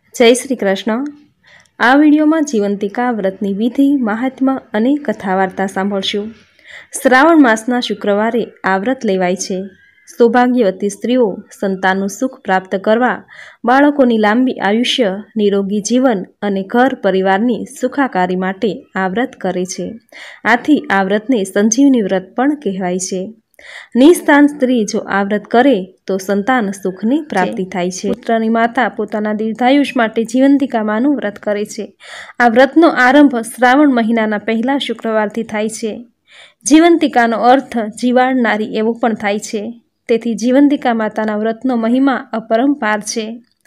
जय श्री कृष्ण। आ विडियो में जीवंतिका व्रतनी विधि, महात्मा अने कथा वार्ता सांभळशुं। श्रावण मासना शुक्रवारे आ व्रत लेवाय छे। सौभाग्यवती स्त्रीओ संताननुं सुख प्राप्त करवा, बाळकोनी लांबी आयुष्य, निरोगी जीवन अने घर परिवारनी सुखाकारी माटे आ व्रत करे छे। आथी आ व्रतने संजीवनी व्रत पण कहेवाय छे। निस्तान स्त्री जो आ व्रत करे तो संतान सुखनी प्राप्ति थाय छे। पुत्रनी माता पोताना दीर्घायुष माटे जीवंतिका मानुं व्रत करे छे। आ व्रतनो आरंभ श्रावण महीनाना पहला शुक्रवारथी थाय छे। जीवंतिकानो अर्थ जीवाडनारी एवो पण थाय छे। तेथी जीवंतिका माताना व्रतनो महिमा अपरंपार छे।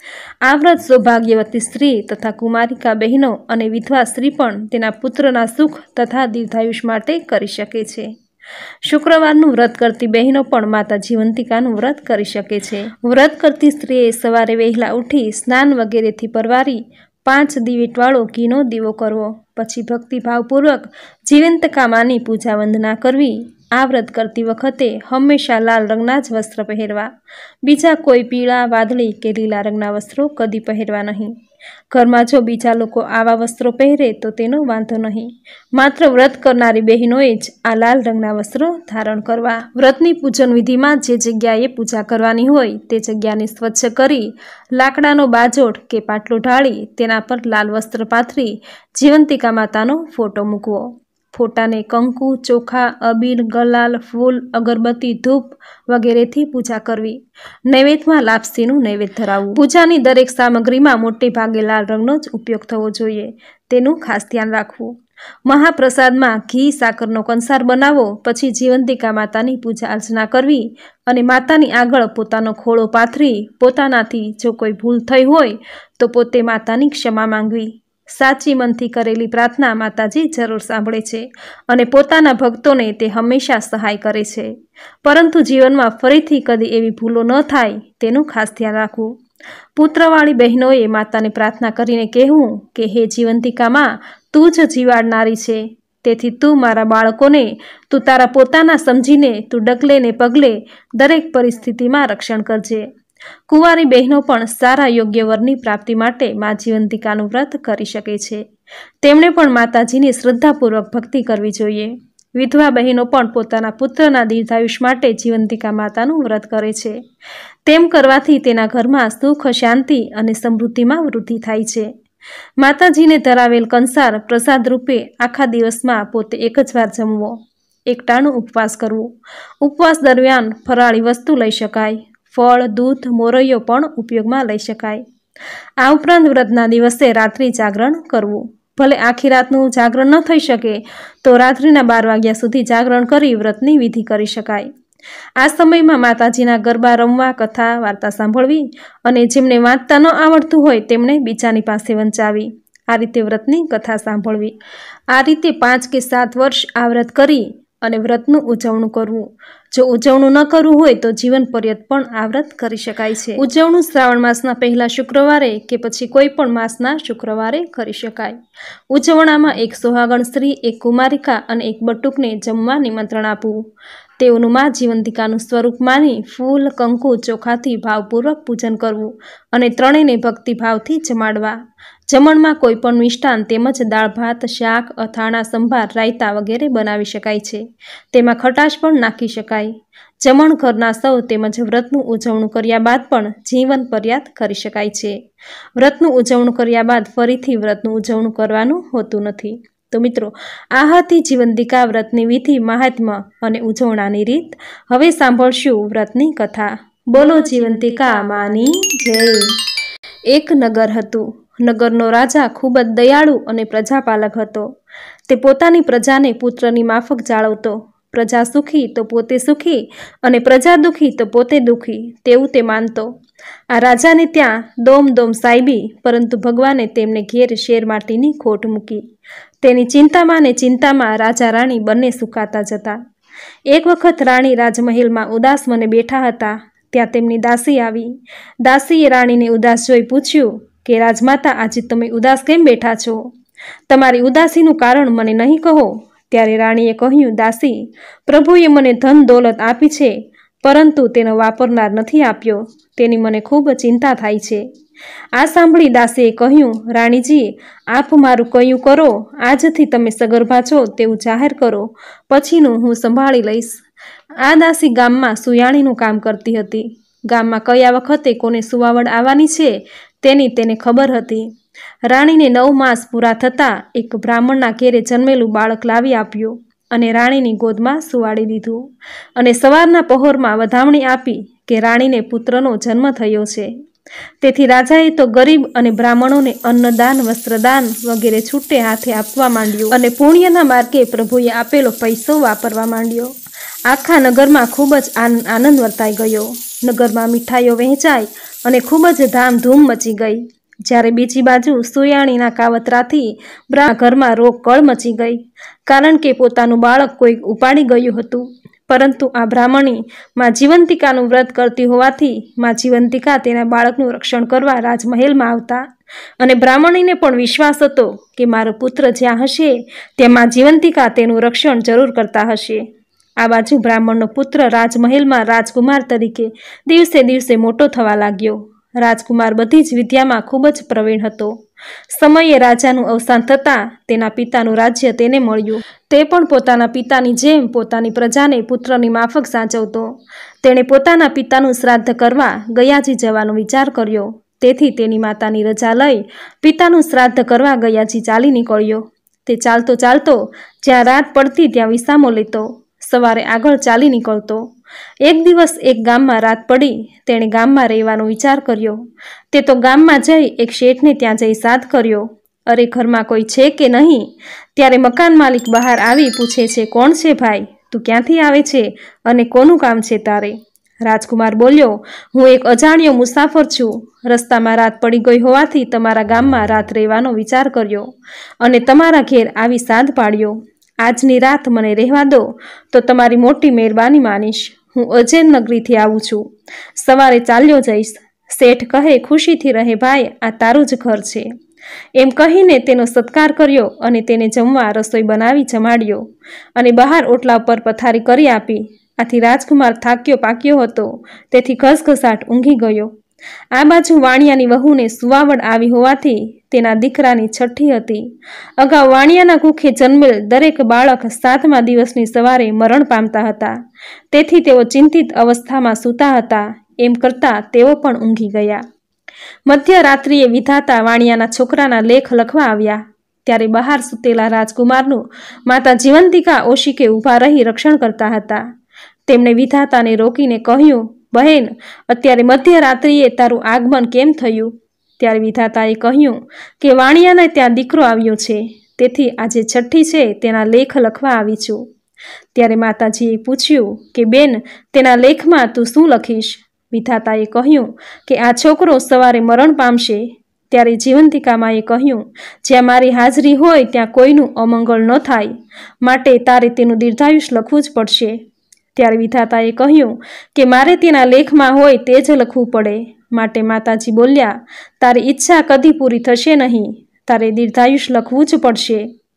आ व्रत सौभाग्यवती स्त्री तथा कुमारिका बहनों अने विधवा स्त्री पण तेना पुत्रना सुख तथा दीर्घायुष माटे करी शके छे। शुक्रवारનું व्रत करती बहनों पण माता जीवंतिकाનું व्रत करी शके छे। व्रत करती स्त्रीए सवारे वहेला उठी स्नान वगैरेथी परवारी 5 दीवेटवाळो घीनो दीवो करवो, पछी भक्तिभावपूर्वक जीवंतिका मानी पूजा वंदना करवी। आ व्रत करती वखते हमेशा लाल रंगना ज वस्त्र पहेरवा, बीजा कोई पीळा, वादळी के लीला रंगना वस्त्रों कदी पहेरवा नहीं। घरमां जो बीजा लोको आवा वस्त्रों पहेरे तो तेनो वांधो नहीं, मात्र व्रत करनारी बहनोए ज आ लाल रंगना वस्त्रों धारण करवा। व्रतनी पूजन विधिमां जे जग्याए पूजा करवानी होय ते जग्याने स्वच्छ करी लाकडानो बाजोट के पाटलो ढाળી तेना पर लाल वस्त्र पाथरी जीवंतिका मातानो फोटो मूकवो। फोटाने कंकु, चोखा, अबील, गलाल, फूल, अगरबत्ती, धूप वगैरेथी पूजा करवी। नैवेद्यमां लापसीनुं नैवेद्य धराववुं। पूजानी दरेक सामग्रीमां मोटे भागे लाल रंगनो ज उपयोग थवो जोईए, तेनुं खास ध्यान राखवुं। महाप्रसादमां घी साकरनो कंसार बनावो, पछी जीवंतिका मातानी पूजा अर्चना करवी अने मातानी आगळ पोतानो खोळो पाथरी पोतानाथी जो कोई भूल थई होय तो पोते मातानी क्षमा मांगवी। साची मनथी करेली प्रार्थना माताजी जरूर सांभळे छे अने पोताना भक्तोने ते हमेशा सहाय करे छे, परंतु जीवनमां फरीथी कदी एवी भूलो न थाय तेनुं खास ध्यान राखवुं। पुत्रवाળી बहनोए माताने प्रार्थना करीने कहेवुं के हे जीवंतिका मां, तू ज जीवाडनारी छे, तेथी तू मारा बाळकोने तू तारा पोताना समजीने तू डगले ने पगले दरेक परिस्थितिमां रक्षण करजे। कुंवारी बहनों पण सारा योग्य वरनी प्राप्ति माटे मां जीवंतिकानुं व्रत करी शके छे। तेमणे पण माताजीनी श्रद्धापूर्वक भक्ति करवी जोईए। विधवा बहनों पण पोताना पुत्रना दीर्घायुष माटे जीवंतिका मातानुं व्रत करे छे। तेम करवाथी तेना घरमां सुख, शांति अने समृद्धिमां वृद्धि थाय छे। माताजीने धरावेल कंसार प्रसाद रूपे आखा दिवसमां पोते एक ज वार जमवो। एकटाणुं उपवास करवो। उपवास दरमियान फराळी वस्तु लई शकाय। फळ, दूध, मोरैयो पण उपयोगमां लई शकाय। आ उपरांत व्रतना दिवसे रात्रि जागरण करवुं। भले आखी रातनुं जागरण न थई शके तो रात्रिना 12 वाग्या सुधी जागरण करी व्रतनी विधि करी शकाय। आ समयमां माताजीना गरबा रमवा, कथा वार्ता सांभळवी अने जेमने वांचता न आवडतुं होय तेमणे बीजानी पासे वंचावी। आ रीते व्रतनी कथा सांभळवी। आ रीते 5 के 7 वर्ष आ व्रत करी अने व्रतनुं उजवणुं करवुं। जो उजवणुं न करवुं होय तो जीवन पर्यंत पण आ व्रत करी शकाय छे। उजवणुं श्रावण मासना पहला शुक्रवारे के पछी कोई पण मासना शुक्रवारे करी शकाय। उजवणामां एक सोहागण स्त्री, एक कुमारिका अने एक बटुकने जमवा निमंत्रण आपवुं। तेओनुं मां जीवंतिकानुं स्वरूप मानी फूल, कंकु, चोखाथी भावपूर्वक पूजन करवुं अने त्रणेयने भक्तिभावथी जमाडवा। जमणमां कोई पण मिष्टान तेमज दाळ भात, शाक, અથાણા, संभार, रायता वगैरे बनावी शकाय छे। तेमां खटाश पण नाखी शकाय। जमण घરના સૌ તેમજ વ્રતનું ઉજવણું કર્યા બાદ પણ જીવન પર્યાત કરી શકાય છે। વ્રતનું ઉજવણું કર્યા બાદ ફરીથી વ્રતનું ઉજવણું કરવાનું હોતું નથી। તો મિત્રો, આ હતી જીવંતિકા વ્રતની વિધિ, મહાત્મ્ય અને ઉજવણાની રીત। હવે સાંભળશું વ્રતની કથા। બોલો જીવંતિકા માની જય। એક નગર હતું। નગરનો રાજા ખૂબ જ દયાળુ અને પ્રજાપાલક હતો। તે પોતાની પ્રજાને પુત્રની માફક જાળવતો। પ્રજા સુખી તો પોતે સુખી અને પ્રજા દુઃખી તો પોતે દુઃખી તેવું તે માનતો। આ રાજાને ત્યાં દોમ દોમ સાહેબી, પરંતુ ભગવાને તેમને ઘેર શેર માટીની ખોટ મૂકી। તેની ચિંતામાં ને ચિંતામાં રાજા રાણી બંને સુકાતા જતા। એક વખત રાણી રાજમહેલમાં ઉદાસ મને બેઠા હતા, ત્યાં તેમની દાસી આવી। દાસીએ રાણીને ઉદાસ જોઈ પૂછ્યું કે રાજમાતા, આજે તમે ઉદાસ કેમ બેઠા છો? તમારી ઉદાસીનું કારણ મને નહીં કહો? ત્યારે રાણીએ કહ્યું, દાસી, પ્રભુએ મને ધન દોલત આપી છે, પરંતુ તેનો વાપરનાર નથી આપ્યો, તેની મને ખૂબ ચિંતા થાય છે। આ સાંભળી દાસીએ કહ્યું, રાણીજી, આપ મારું કહ્યું કરો. આજથી તમે સગર્ભા છો તેવું જાહેર કરો, પછીનું હું સંભાળી લઈશ. આ દાસી ગામમાં સુયાણીનું કામ કરતી હતી. ગામમાં કયા વખતે કોને સુવાવડ આવવાની છે તેની તેને ખબર હતી. રાણીને 9 માસ પૂરા થતાં એક બ્રાહ્મણના ઘેરે જન્મેલું બાળક લાવી આપ્યું અને રાણીની ગોદમાં સુવાડી દીધું અને સવારના પહોરમાં વધામણી આપી કે રાણીને પુત્રનો જન્મ થયો છે. તેથી રાજાએ તો ગરીબ અને બ્રાહ્મણોને અન્નદાન, વસ્ત્રદાન વગેરે છૂટે હાથે આપવા માંડ્યું અને પુણ્યના માર્ગે પ્રભુએ આપેલો પૈસો વાપરવા માંડ્યો. આખા નગરમાં ખૂબ જ આનંદ વર્તાઈ ગયો. નગરમાં મીઠાઈઓ વહેંચાઈ અને ખૂબ જ ધામધૂમ મચી ગઈ. જ્યારે બીજી બાજુ સુયાણીના કાવતરાથી ઘરમાં રોકકળ મચી ગઈ, કારણ કે પોતાનું બાળક કોઈ ઉપાડી ગયું હતું. પરંતુ આ બ્રાહ્મણી માં જીવંતિકાનું વ્રત કરતી હોવાથી માં જીવંતિકા તેના બાળકનું રક્ષણ કરવા રાજમહેલમાં આવતા અને બ્રાહ્મણીને પણ વિશ્વાસ હતો કે મારો પુત્ર જ્યાં હશે ત્યાં માં જીવંતિકા તેનું રક્ષણ જરૂર કરતા હશે. આ બાજુ બ્રાહ્મણનો પુત્ર રાજમહેલમાં રાજકુમાર તરીકે દિવસે દિવસે મોટો થવા લાગ્યો. રાજકુમાર બધી જ વિદ્યામાં ખૂબ જ પ્રવીણ હતો. સમયે રાજાનું અવસાન થતાં તેના પિતાનું રાજ્ય તેને મળ્યું. તે પણ પોતાના પિતાની જેમ પોતાની પ્રજાને પુત્રની માફક સાચવતો. તેણે પોતાના પિતાનું શ્રાદ્ધ કરવા ગયાજી જવાનો વિચાર કર્યો. તેથી તેની માતાની રજા લઈ પિતાનું શ્રાદ્ધ કરવા ગયાજી ચાલી નીકળ્યો. તે ચાલતો ચાલતો જ્યાં રાત પડતી ત્યાં વિસામો લેતો. સવારે આગળ ચાલી નીકળતો. એક દિવસ એક ગામમાં રાત પડી. તેણે ગામમાં રહેવાનો વિચાર કર્યો. તે તો ગામમાં જઈ એક શેઠને ત્યાં જઈ સાદ કર્યો, અરે ઘરમાં કોઈ છે કે નહીં? ત્યારે મકાન માલિક બહાર આવી પૂછે છે, કોણ છે ભાઈ? તું ક્યાંથી આવે છે અને કોનું કામ છે તારે? રાજકુમાર બોલ્યો, હું એક અજાણ્યો મુસાફર છું. રસ્તામાં રાત પડી ગઈ હોવાથી તમારા ગામમાં રાત રહેવાનો વિચાર કર્યો અને તમારા ઘેર આવી સાદ પાડ્યો. આજની રાત મને રહેવા દો તો તમારી મોટી મહેરબાની માનીશ. હું અજેર નગરીથી આવું છું. સવારે ચાલ્યો જઈશ. શેઠ કહે, ખુશીથી રહે ભાઈ, આ તારું જ ઘર છે. એમ કહીને તેનો સત્કાર કર્યો અને તેને જમવા રસોઈ બનાવી જમાડ્યો અને બહાર ઓટલા ઉપર પથારી કરી આપી. આથી રાજકુમાર થાક્યો પાક્યો હતો, તેથી ઘસઘસાટ ઊંઘી ગયો. આ બાજુ વાણિયાની વહુને સુવાવડ આવી હોવાથી તેના દીકરાની છઠ્ઠી હતી. અગાઉ વાણિયાના કુખે જન્મેલ દરેક બાળક 7મા દિવસની સવારે મરણ પામતા હતા. તેથી તેઓ ચિંતિત અવસ્થામાં સૂતા હતા. એમ કરતાં તેઓ પણ ઊંઘી ગયા. મધ્યરાત્રિએ વિધાતા વાણિયાના છોકરાના લેખ લખવા આવ્યા. ત્યારે બહાર સૂતેલા રાજકુમારનું માતા જીવંતિકા ઓશિકે ઊભા રહી રક્ષણ કરતા હતા. તેમણે વિધાતાને રોકીને કહ્યું, બહેન, અત્યારે મધ્યરાત્રિએ તારું આગમન કેમ થયું? ત્યારે વિધાતાએ કહ્યું કે વાણિયાને ત્યાં દીકરો આવ્યો છે, તેથી આજે છઠ્ઠી છે તેના લેખ લખવા આવી છું. ત્યારે માતાજીએ પૂછ્યું કે બેન, તેના લેખમાં તું શું લખીશ? વિધાતાએ કહ્યું કે આ છોકરો સવારે મરણ પામશે. ત્યારે જીવંતિકામાએ કહ્યું, જ્યાં મારી હાજરી હોય ત્યાં કોઈનું અમંગળ ન થાય, માટે તારે તેનું દીર્ઘાયુષ લખવું જ પડશે. ત્યારે વિધાતાએ કહ્યું કે મારે તેના લેખમાં હોય તે જ લખવું પડે. માટે માતાજી બોલ્યા, તારી ઈચ્છા કદી પૂરી થશે નહીં, તારે દીર્ઘાયુષ લખવું જ પડશે.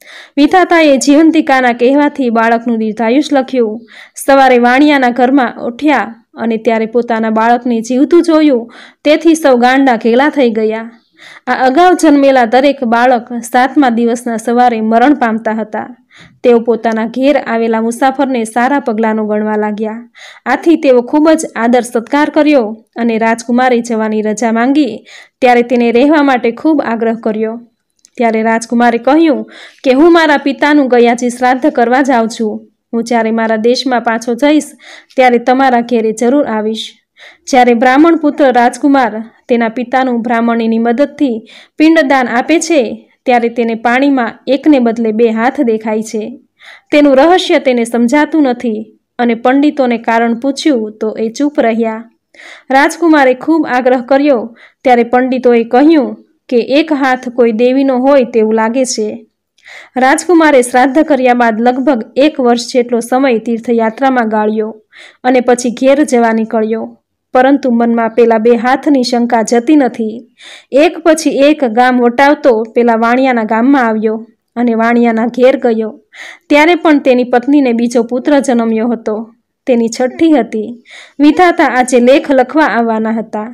વિધાતાએ જીવંતિકાના કહેવાથી બાળકનું દીર્ઘાયુષ લખ્યું. સવારે વાણિયાના ઘરમાં ઉઠ્યા અને ત્યારે પોતાના બાળકને જીવતું જોયું. તેથી સૌ ગાંડા ઘેલા થઈ ગયા. આ અગાઉ જન્મેલા દરેક બાળક 7મા દિવસના સવારે મરણ પામતા હતા. તેઓ પોતાના ઘેર આવેલા મુસાફરને સારા પગલાંનો ગણવા લાગ્યા. આથી તેઓ ખૂબ જ આદર સત્કાર કર્યો અને રાજકુમારે જવાની રજા માંગી ત્યારે તેને રહેવા માટે ખૂબ આગ્રહ કર્યો. ત્યારે રાજકુમારે કહ્યું કે હું મારા પિતાનું ગયાજી શ્રાદ્ધ કરવા જાઉં છું. હું જ્યારે મારા દેશમાં પાછો જઈશ ત્યારે તમારા ઘેરે જરૂર આવીશ. જ્યારે બ્રાહ્મણ પુત્ર રાજકુમાર તેના પિતાનું બ્રાહ્મણીની મદદથી પિંડદાન આપે છે ત્યારે તેને પાણીમાં એકને બદલે 2 હાથ દેખાય છે. તેનું રહસ્ય તેને સમજાતું નથી અને પંડિતોને કારણ પૂછ્યું તો એ ચૂપ રહ્યા. રાજકુમારે ખૂબ આગ્રહ કર્યો ત્યારે પંડિતોએ કહ્યું કે 1 હાથ કોઈ દેવીનો હોય તેવું લાગે છે. રાજકુમારે શ્રાદ્ધ કર્યા બાદ લગભગ 1 વર્ષ જેટલો સમય તીર્થયાત્રામાં ગાળ્યો અને પછી ઘેર જવા નીકળ્યો. પરંતુ મનમાં પેલા 2 હાથની શંકા જતી નથી. એક પછી એક ગામ વટાવતો પેલા વાણિયાના ગામમાં આવ્યો અને વાણિયાના ઘેર ગયો. ત્યારે પણ તેની પત્નીને બીજો પુત્ર જન્મ્યો હતો. તેની છઠ્ઠી હતી. વિધાતા આજે લેખ લખવા આવવાના હતા.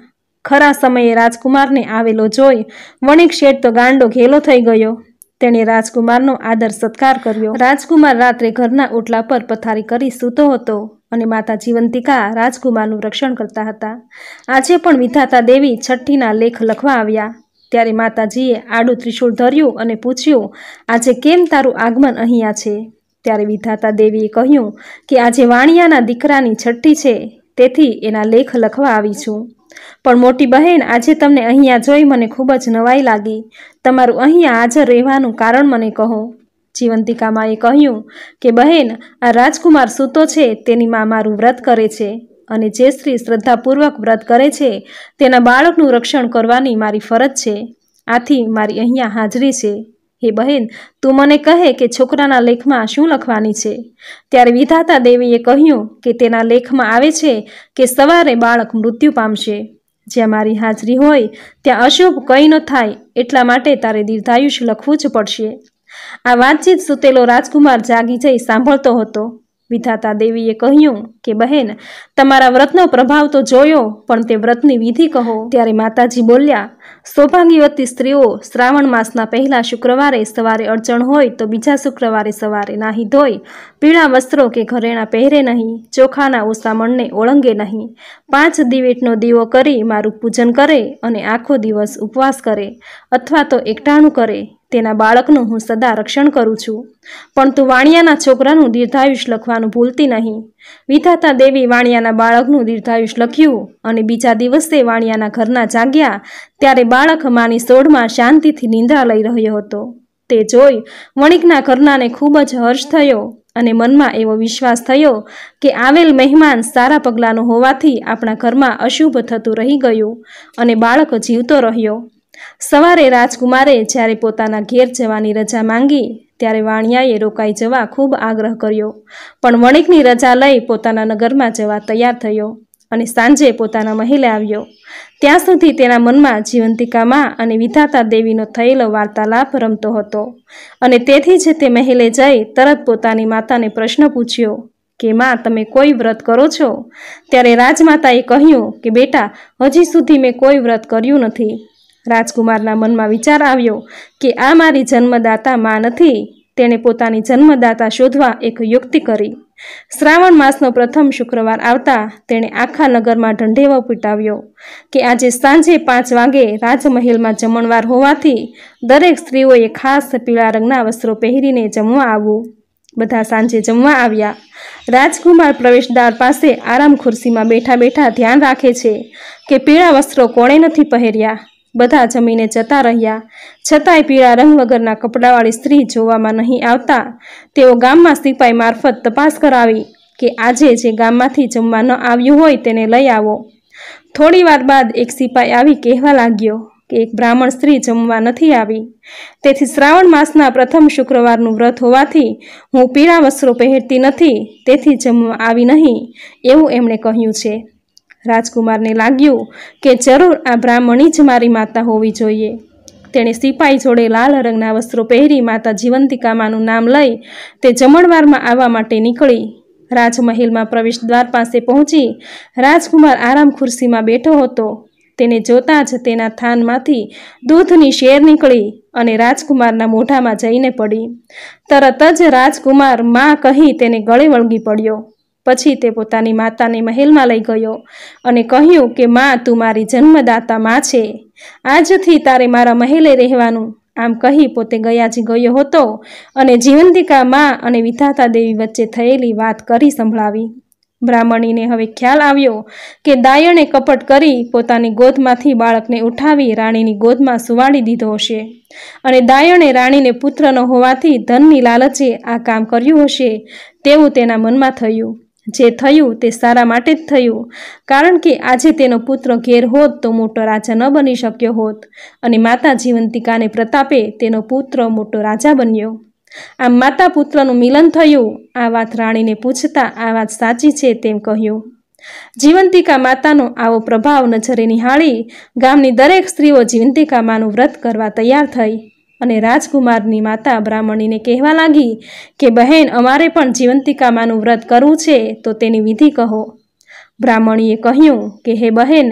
ખરા સમયે રાજકુમારને આવેલો જોઈ વણિક શેઠ તો ગાંડો ઘેલો થઈ ગયો। તેણે રાજકુમારનો આદર સત્કાર કર્યો। રાજકુમાર રાત્રે ઘરના ઓટલા પર પથારી કરી સૂતો હતો અને માતા જીવંતિકા રાજકુમારનું રક્ષણ કરતા હતા। આજે પણ વિધાતા દેવી છઠ્ઠીના લેખ લખવા આવ્યા ત્યારે માતાજીએ આડું ત્રિશૂળ ધર્યું અને પૂછ્યું, આજે કેમ તારું આગમન અહીંયા છે? ત્યારે વિધાતા દેવીએ કહ્યું કે આજે વાણિયાના દીકરાની છઠ્ઠી છે, તેથી એના લેખ લખવા આવી છું। પણ મોટી બહેન, આજે તમને અહીંયા જોઈ મને ખૂબ જ નવાઈ લાગી। તમારું અહીંયા હાજર રહેવાનું કારણ મને કહો। જીવંતિકા માએ કહ્યું કે બહેન, આ રાજકુમાર સૂતો છે તેની મા મારું વ્રત કરે છે અને જે સ્ત્રી શ્રદ્ધાપૂર્વક વ્રત કરે છે તેના બાળકનું રક્ષણ કરવાની મારી ફરજ છે, આથી મારી અહીંયા હાજરી છે। હે બહેન, તું મને કહે કે છોકરાના લેખમાં શું લખવાની છે? ત્યારે વિધાતા દેવીએ કહ્યું કે તેના લેખમાં આવે છે કે સવારે બાળક મૃત્યુ પામશે। જ્યાં મારી હાજરી હોય ત્યાં અશુભ કંઈ ન થાય એટલા માટે તારે દીર્ઘાયુષ્ય લખવું જ પડશે। આ વાતચીત સૂતેલો રાજકુમાર જાગી જઈ સાંભળતો હતો। વિધાતા દેવીએ કહ્યું કે બહેન, તમારા વ્રતનો પ્રભાવ તો જોયો, પણ તે વ્રતની વિધિ કહો। ત્યારે માતાજી બોલ્યા, સૌભાગ્યવતી સ્ત્રીઓ શ્રાવણ માસના પહેલા શુક્રવારે સવારે અડચણ હોય તો બીજા શુક્રવારે સવારે નાહી ધોઈ પીળા વસ્ત્રો કે ઘરેણાં પહેરે નહીં, ચોખાના ઓસામણને ઓળંગે નહીં, 5 દિવેટનો દીવો કરી મારું પૂજન કરે અને આખો દિવસ ઉપવાસ કરે અથવા તો એકટાણું કરે, તેના બાળકનું હું સદા રક્ષણ કરું છું। પણ તું વાણિયાના છોકરાનું દીર્ઘાયુષ લખવાનું ભૂલતી નહીં। વિધાતા દેવી વાણિયાના બાળકનું દીર્ઘાયુષ લખ્યું અને બીજા દિવસે વાણિયાના ઘરના જાગ્યા ત્યારે બાળક માની સોળમાં શાંતિથી નિંદ્રા લઈ રહ્યો હતો। તે જોઈ વણિકના ઘરનાને ખૂબ જ હર્ષ થયો અને મનમાં એવો વિશ્વાસ થયો કે આવેલ મહેમાન સારા પગલાંનો હોવાથી આપણા ઘરમાં અશુભ થતું રહી ગયું અને બાળક જીવતો રહ્યો। સવારે રાજકુમારે જ્યારે પોતાના ઘેર જવાની રજા માંગી ત્યારે વાણિયાએ રોકાઈ જવા ખૂબ આગ્રહ કર્યો, પણ વણિકની રજા લઈ પોતાના નગરમાં જવા તૈયાર થયો અને સાંજે પોતાના મહેલે આવ્યો। ત્યાં સુધી તેના મનમાં જીવંતિકા મા અને વિધાતા દેવીનો થયેલો વાર્તાલાપ રમતો હતો અને તેથી જ તે મહેલે જઈ તરત પોતાની માતાને પ્રશ્ન પૂછ્યો કે મા, તમે કોઈ વ્રત કરો છો? ત્યારે રાજમાતાએ કહ્યું કે બેટા, હજી સુધી મેં કોઈ વ્રત કર્યું નથી। રાજકુમારના મનમાં વિચાર આવ્યો કે આ મારી જન્મદાતા મા નથી। તેણે પોતાની જન્મદાતા શોધવા એક યુક્તિ કરી। શ્રાવણ માસનો પ્રથમ શુક્રવાર આવતા તેણે આખા નગરમાં ઢંઢેરો પીટાવ્યો કે આજે સાંજે 5 વાગે રાજમહેલમાં જમણવાર હોવાથી દરેક સ્ત્રીઓએ ખાસ પીળા રંગના વસ્ત્રો પહેરીને જમવા આવવું। બધા સાંજે જમવા આવ્યા। રાજકુમાર પ્રવેશદ્વાર પાસે આરામ ખુરશીમાં બેઠા બેઠા ધ્યાન રાખે છે કે પીળા વસ્ત્રો કોણે નથી પહેર્યા। બધા જમીને જતા રહ્યા, છતાંય પીળા રંગ વગરના કપડાવાળી સ્ત્રી જોવામાં નહીં આવતા તેઓ ગામમાં સિપાઈ મારફત તપાસ કરાવી કે આજે જે ગામમાંથી જમવા ન આવ્યું હોય તેને લઈ આવો। થોડી વાર બાદ એક સિપાઈ આવી કહેવા લાગ્યો કે એક બ્રાહ્મણ સ્ત્રી જમવા નથી આવી, તેથી શ્રાવણ માસના પ્રથમ શુક્રવારનું વ્રત હોવાથી હું પીળા વસ્ત્રો પહેરતી નથી, તેથી જમવા આવી નહીં, એવું એમણે કહ્યું છે। રાજકુમારને લાગ્યું કે જરૂર આ બ્રાહ્મણી જ મારી માતા હોવી જોઈએ। તેણે સિપાઈ જોડે લાલ રંગના વસ્ત્રો પહેરી માતા જીવંતિકામાનું નામ લઈ તે જમણવારમાં આવવા માટે નીકળી। રાજમહેલમાં પ્રવેશદ્વાર પાસે પહોંચી રાજકુમાર આરામ ખુરશીમાં બેઠો હતો। તેને જોતાં જ તેના થાનમાંથી દૂધની શેર નીકળી અને રાજકુમારના મોઢામાં જઈને પડી। તરત જ રાજકુમાર માં કહી તેને ગળે વળગી પડ્યો। પછી તે પોતાની માતાને મહેલમાં લઈ ગયો અને કહ્યું કે માં, તું મારી જન્મદાતા માં છે, આજથી તારે મારા મહેલે રહેવાનું। આમ કહી પોતે ગયાજી ગયો હતો અને જીવંતિકા માં અને વિધાતા દેવી વચ્ચે થયેલી વાત કરી સંભળાવી। બ્રાહ્મણીને હવે ખ્યાલ આવ્યો કે દાયણે કપટ કરી પોતાની ગોદમાંથી બાળકને ઉઠાવી રાણીની ગોદમાં સુવાડી દીધો હશે અને દાયણે રાણીને પુત્ર ન હોવાથી ધનની લાલચે આ કામ કર્યું હશે તેવું તેના મનમાં થયું। જે થયું તે સારા માટે જ થયું, કારણ કે આજે તેનો પુત્ર ઘેર હોત તો મોટો રાજા ન બની શક્યો હોત અને માતા જીવંતિકાને પ્રતાપે તેનો પુત્ર મોટો રાજા બન્યો। આમ માતા પુત્રનું મિલન થયું। આ વાત રાણીને પૂછતા આ વાત સાચી છે તેમ કહ્યું। જીવંતિકા માતાનો આવો પ્રભાવ નજરે નિહાળી ગામની દરેક સ્ત્રીઓ જીવંતિકા માનું વ્રત કરવા તૈયાર થઈ અને રાજકુમારની માતા બ્રાહ્મણીને કહેવા લાગી કે બહેન, અમારે પણ જીવંતિકા માનું વ્રત કરવું છે તો તેની વિધિ કહો। બ્રાહ્મણીએ કહ્યું કે હે બહેન,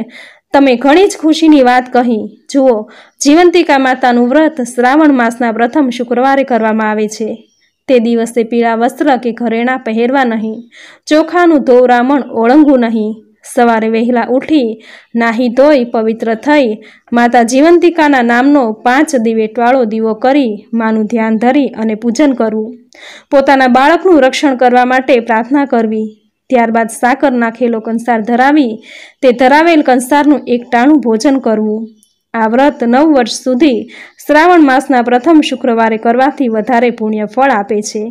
તમે ઘણી જ ખુશીની વાત કહી। જુઓ, જીવંતિકા માતાનું વ્રત શ્રાવણ માસના પ્રથમ શુક્રવારે કરવામાં આવે છે। તે દિવસે પીળા વસ્ત્ર કે ઘરેણાં પહેરવા નહીં, ચોખાનું ધોવરામણ ઓળંગવું નહીં। સવારે વહેલા ઉઠી નાહી ધોઈ પવિત્ર થઈ માતા જીવંતિકાના નામનો 5 દિવેટવાળો દીવો કરી માનું ધ્યાન ધરી અને પૂજન કરવું। પોતાના બાળકનું રક્ષણ કરવા માટે પ્રાર્થના કરવી। ત્યારબાદ સાકર નાખેલો કંસાર ધરાવી તે ધરાવેલ કંસારનું એક ટાણું ભોજન કરવું। આ વ્રત 9 વર્ષ સુધી શ્રાવણ માસના પ્રથમ શુક્રવારે કરવાથી વધારે પુણ્ય ફળ આપે છે।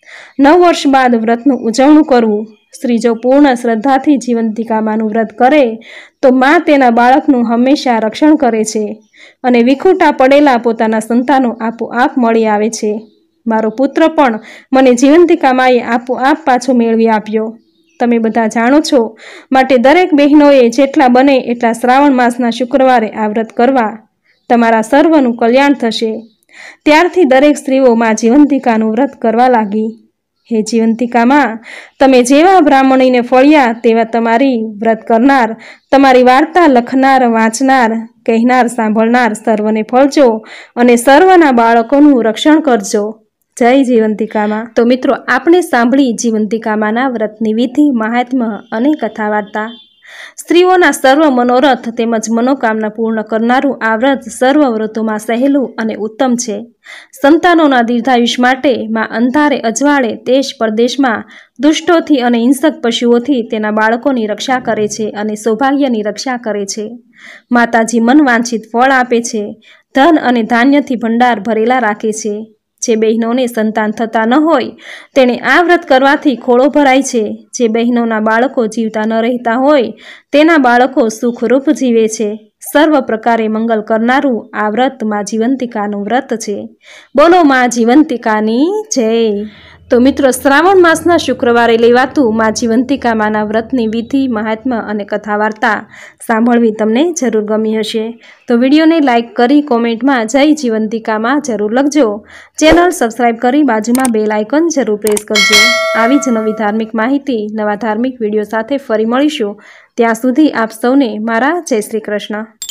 9 વર્ષ બાદ વ્રતનું ઉજવણું કરવું। સ્ત્રી જો પૂર્ણ શ્રદ્ધાથી જીવંતિકા માનું વ્રત કરે તો મા તેના બાળકનું હંમેશા રક્ષણ કરે છે અને વિખૂટા પડેલા પોતાના સંતાનો આપોઆપ મળી આવે છે। મારો પુત્ર પણ મને જીવંતિકા માએ આપોઆપ પાછો મેળવી આપ્યો। તમે બધા જાણો છો, માટે દરેક બહેનોએ જેટલા બને એટલા શ્રાવણ માસના શુક્રવારે આ વ્રત કરવા। તમારા સર્વનું કલ્યાણ થશે। ત્યારથી દરેક સ્ત્રીઓ માં જીવંતિકાનું વ્રત કરવા લાગી। હે જીવંતિકામાં, તમે જેવા બ્રાહ્મણીને ફળ્યા તેવા તમારી વ્રત કરનાર, તમારી વાર્તા લખનાર, વાંચનાર, કહેનાર, સાંભળનાર સર્વને ફળજો અને સર્વના બાળકોનું રક્ષણ કરજો। જય જીવંતિકામાં। તો મિત્રો, આપણે સાંભળી જીવંતિકામાંના વ્રતની વિધિ, મહાત્મ્ય અને કથા વાર્તા। સ્ત્રીઓના સર્વ મનોરથ તેમજ મનોકામના પૂર્ણ કરનારું આ વ્રત સર્વ વ્રતોમાં સહેલું અને ઉત્તમ છે। સંતાનોના દીર્ઘાયુષ માટે માં અંધારે અજવાળે દેશ પરદેશમાં દુષ્ટોથી અને હિંસક પશુઓથી તેના બાળકોની રક્ષા કરે છે અને સૌભાગ્યની રક્ષા કરે છે। માતાજી મન વાંછિત ફળ આપે છે, ધન અને ધાન્યથી ભંડાર ભરેલા રાખે છે। જે બહેનોને સંતાન થતા ન હોય તેણે આ વ્રત કરવાથી ખોળો ભરાય છે। જે બહેનોના બાળકો જીવતા ન રહેતા હોય તેના બાળકો સુખરૂપ જીવે છે। સર્વ પ્રકારે મંગલ કરનારું આ વ્રત માં જીવંતિકાનું વ્રત છે। બોલો માં જીવંતિકાની જય। તો મિત્રો, શ્રાવણ માસના શુક્રવારે લેવાતું માં જીવંતિકા માના વ્રતની વિધિ, મહાત્મ્ય અને કથા વાર્તા સાંભળવી તમને જરૂર ગમી હશે। તો વિડીયોને લાઇક કરી કોમેન્ટમાં જય જીવંતિકામાં જરૂર લખજો। ચેનલ સબસ્ક્રાઈબ કરી બાજુમાં બેલ આઇકોન જરૂર પ્રેસ કરજો। આવી જ નવી ધાર્મિક માહિતી, નવા ધાર્મિક વિડીયો સાથે ફરી મળીશું। ત્યાં સુધી આપ સૌને મારા જય શ્રી કૃષ્ણ।